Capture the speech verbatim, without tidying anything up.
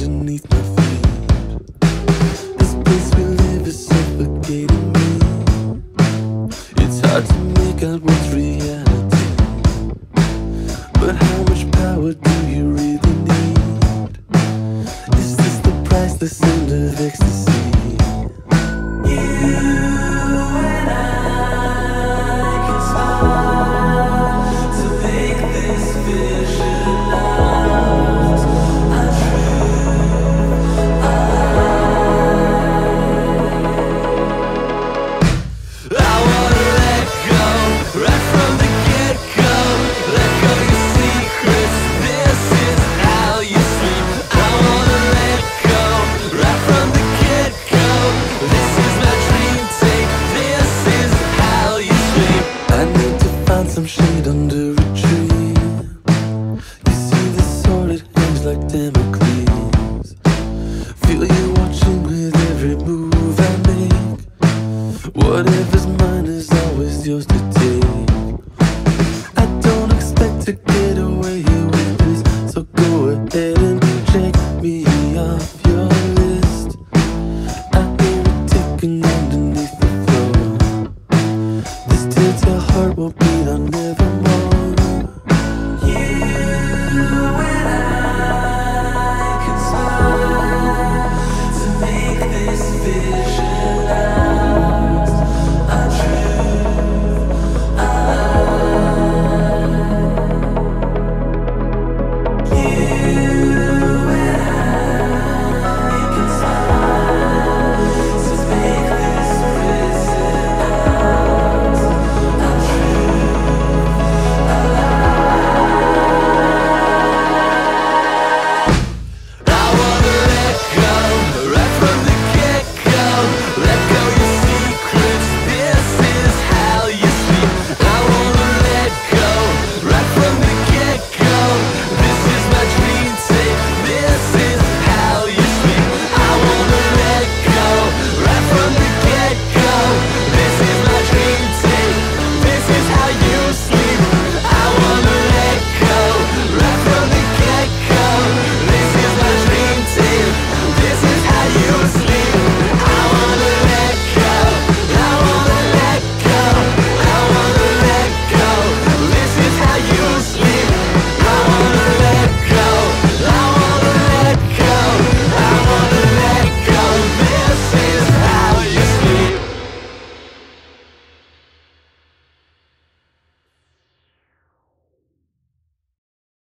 underneath my feet. This place we live is suffocating me. It's hard to make out what's reality, but how much power do you really need? Is this the price, the sound of ecstasy? You and I conspire to make this vision ours, our truth, our I wanna let go, right from the get-go. Let go your secrets, this is how you sleep. I wanna let go, right from the get-go. This is my dream take, this is how you sleep. I need to find some shade under a tree. You see the sword, it hangs like Damocles. Feel you watching with every move I make. Whatever